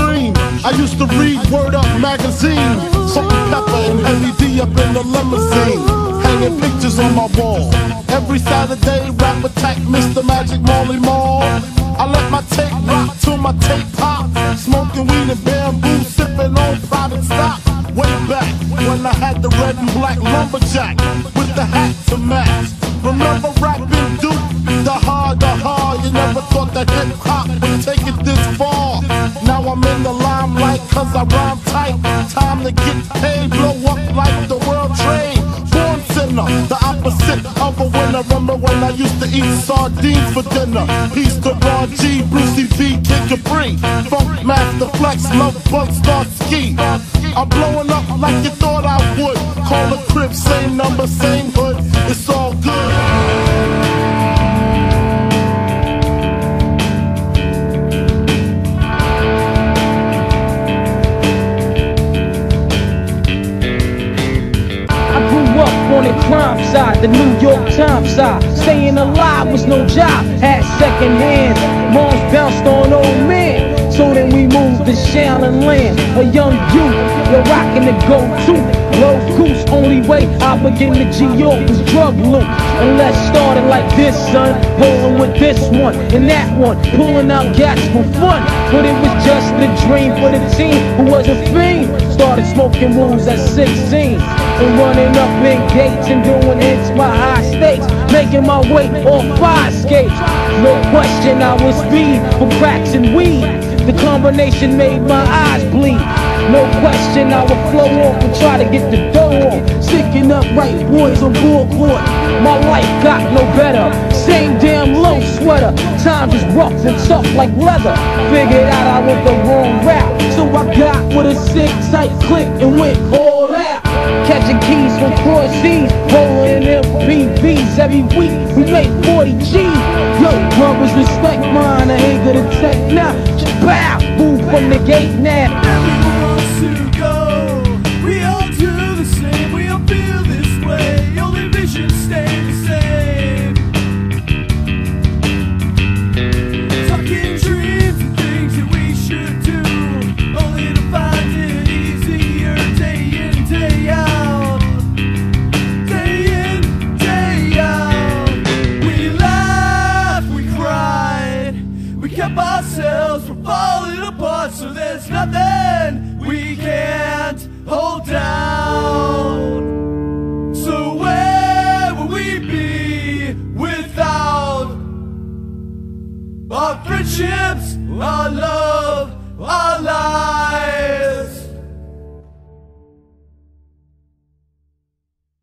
dream. I used to read Word Up magazine, Salt and Pepper and Heavy D up in the limousine, hanging pictures on my wall. Every Saturday, rap attack Mr. Magic Marley Marl. I let my tape rock till my tape pop, smoking weed and bamboo, sipping on private stock. Way back when I had the red and black lumberjack with the hat to match. Remember rapping Duke, the hard, you never thought that hip hop would take it this far. Now I'm in the limelight cause I rhyme tight. Time to get paid, blow up like the world trade. Born sinner, the opposite of a winner. Remember when I used to eat sardines for dinner? Peace to Ron G, Brucey B, Kid Capri, Funk Master Flex, Love Bug, Star Ski. I'm blowing up like you thought I would. Call the crib, same number, same hood. It's all good. On the crime side, the New York Times side. Staying alive was no job, had second hands. Moms bounced on old men, so then we moved to Shaolin Land. A young youth, you're rocking the go-to. Low goose, only way I begin to G-York was drug loot. And let's start it like this, son. Rolling with this one and that one, pulling out gats for fun. But it was just a dream for the team who was a fiend. Started smoking wools at 16 and running up in gates and doing hits by high stakes, making my way off fire skates. No question I was speed for cracks and weed. The combination made my eyes bleed. No question I would flow off and try to get the dough off. Sticking up right boys on bull court. My life got no better. Same damn low sweater. Times is rough and tough like leather. Figured out I went the wrong route, so I got with a sick tight click and went all out. Catching keys from cross seas, rolling in MPVs every week. We make 40 G's. Yo, brothers, respect mine. I ain't gonna take now. Bow, move from the gate now. Everyone wants to go. We all do the same. We all feel this way. Only visions stay the same. Talking dreams and things that we should do, only to find it easier day in, day out. Day in, day out. We laughed, we cried, we kept ourselves from falling apart, so there's nothing we can't hold down. So where would we be without our friendships, our love, our lives?